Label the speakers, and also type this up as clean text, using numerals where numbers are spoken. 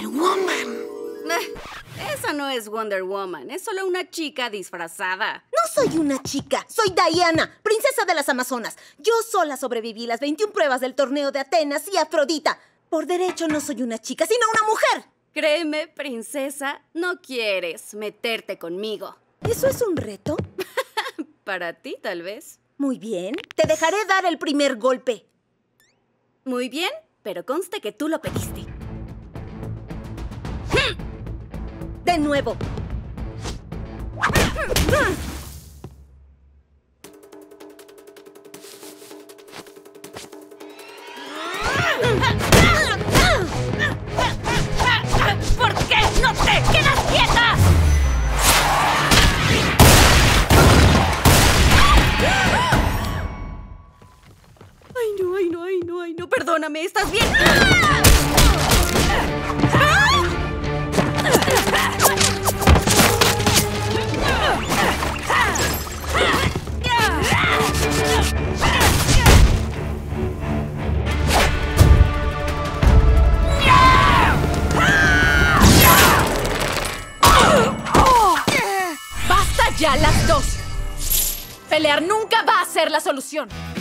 Speaker 1: Wonder Woman.
Speaker 2: Esa no es Wonder Woman, es solo una chica disfrazada.
Speaker 3: No soy una chica, soy Diana, princesa de las Amazonas. Yo sola sobreviví las 21 pruebas del torneo de Atenas y Afrodita. Por derecho no soy una chica, sino una mujer.
Speaker 2: Créeme, princesa, no quieres meterte conmigo.
Speaker 3: ¿Eso es un reto?
Speaker 2: Para ti, tal vez.
Speaker 3: Muy bien, te dejaré dar el primer golpe.
Speaker 2: Muy bien, pero conste que tú lo pediste.
Speaker 3: De nuevo.
Speaker 2: ¿Por qué no te quedas quieta? Ay, no, perdóname, ¿estás bien?
Speaker 4: ¡Basta ya las dos! Pelear nunca va a ser la solución.